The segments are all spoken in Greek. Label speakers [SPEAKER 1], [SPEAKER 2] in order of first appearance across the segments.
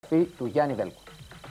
[SPEAKER 1] επιστροφή του Γιάννη Βέλκου.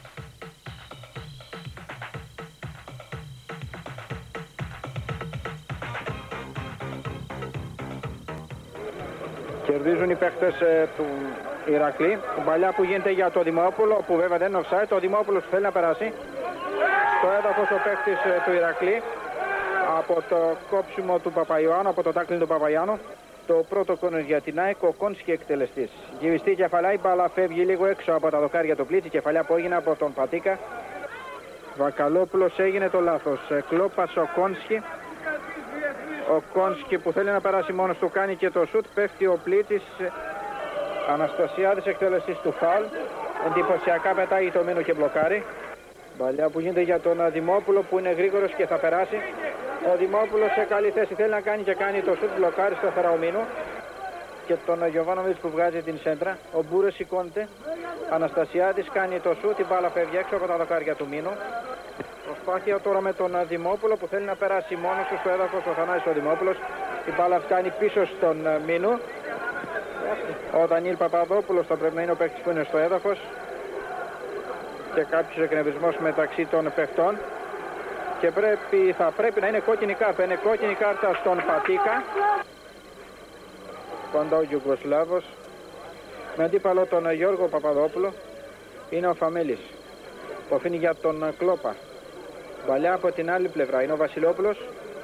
[SPEAKER 2] Κερδίζουν οι παίκτες του Ηρακλή. Παλιά που γίνεται για το Δημόπουλο, που βέβαια δεν είναι offside. Ο Δημόπουλος θέλει να περάσει. Στο έδαφος ο παίκτης του Ηρακλή από το κόψιμο του Παπαϊωάννου, από το τάκλινγκ του Παπαϊωάννου. Το πρώτο κόρνερ για την ΑΕΚ, ο Κόνσκι εκτελεστής. Γυριστή κεφαλιά, η μπάλα φεύγει λίγο έξω από τα δοκάρια του Πλίτση. Κεφαλιά που έγινε από τον Πατίκα. Βακαλόπουλος έγινε το λάθος. Κλόπας ο Κόνσκι. Ο Κόνσκι που θέλει να περάσει μόνος του κάνει και το σουτ. Πέφτει ο Πλίτσης. Αναστασιάδης εκτελεστής του φάουλ. Εντυπωσιακά πετάει το Μίνο και μπλοκάρει. Παλιά που γίνεται για τον Δημόπουλο που είναι γρήγορος και θα περάσει. Ο Δημόπουλος σε καλή θέση θέλει να κάνει και κάνει το σουτ. Μπλοκάρει σταθερά ο Μίνο. Και τον Γιωβάνοβιτς που βγάζει την σέντρα. Ο Μπούρες σηκώνεται. Αναστασιάδης κάνει το σουτ. Η μπάλα φεύγει έξω από τα δοκάρια του Μίνο. Προσπάθεια τώρα με τον Δημόπουλο που θέλει να περάσει μόνος του στο έδαφος. Ο Θανάσης ο Δημόπουλος. Η μπάλα φτάνει πίσω στον Μίνο. Ο Δανίλ Παπαδόπουλος θα πρέπει να είναι ο παίκτης που είναι στο έδαφος. Και κάποιος εκνευρισμός μεταξύ των παιχτών. Και θα πρέπει να είναι κόκκινη κάρτα. Είναι κόκκινη κάρτα στον Πατίκα. Κοντά ο Γιουγκοσλάβος. Με αντίπαλο τον Γιώργο Παπαδόπουλο είναι ο Φαμίλης που αφήνει για τον Κλόπα. Παλιά από την άλλη πλευρά είναι ο Βασιλόπουλος.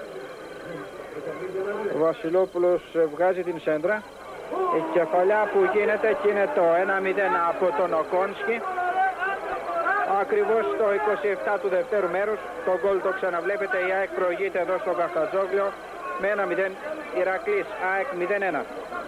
[SPEAKER 2] Ο Βασιλόπουλος βγάζει την σέντρα. Η κεφαλιά που γίνεται και είναι το 1-0 από τον Οκόνσκι. Ακριβώς το 27 του δευτέρου μέρους. Το γκολ το ξαναβλέπετε. Η ΑΕΚ προηγείται εδώ στο Καφτατζόγλιο με 1-0. Ηρακλής ΑΕΚ 0-1.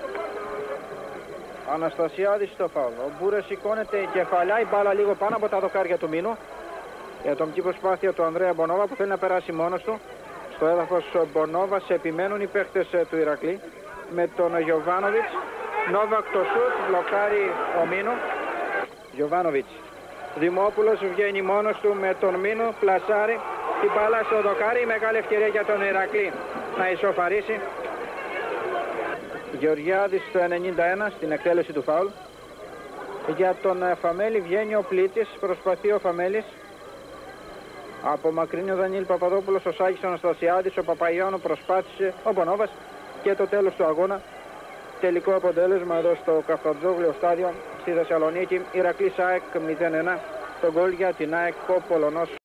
[SPEAKER 2] Αναστασιάδης στο φάουλ. Ο Μπούρες σηκώνεται η κεφαλιά. Η μπάλα λίγο πάνω από τα δοκάρια του Μίνου. Η ατομική προσπάθεια του Ανδρέα Μπονόβα που θέλει να περάσει μόνος του. Στο έδαφος Μπονόβας επιμένουν οι παίχτες του Ηρακλή με τον Γιωβάνοβιτς. Νόβακ το σουτ, μπλοκάρει ο Μίνο. Γιωβάνοβιτς. Δημόπουλος βγαίνει μόνος του με τον Μίνο, πλασάρει την μπάλα στο δοκάρι. Μεγάλη ευκαιρία για τον Ηρακλή να ισοφαρίσει. Γεωργιάδης στο 91 στην εκτέλεση του φάουλ. Για τον Φαμέλη βγαίνει ο Πλίτσης, προσπαθεί ο Φαμέλης. Απομακρύνει ο Δανίλ Παπαδόπουλος, ο Σάκης Αναστασιάδης, ο Παπαϊωάννου προσπάθησε, ο Μπονόβας και το τέλος του αγώνα. Τελικό αποτέλεσμα εδώ στο Καφτατζόγλιο στάδιο στη Θεσσαλονίκη. Ηρακλής ΑΕΚ 0-1. Το γκολ για την ΑΕΚ ο Πολωνός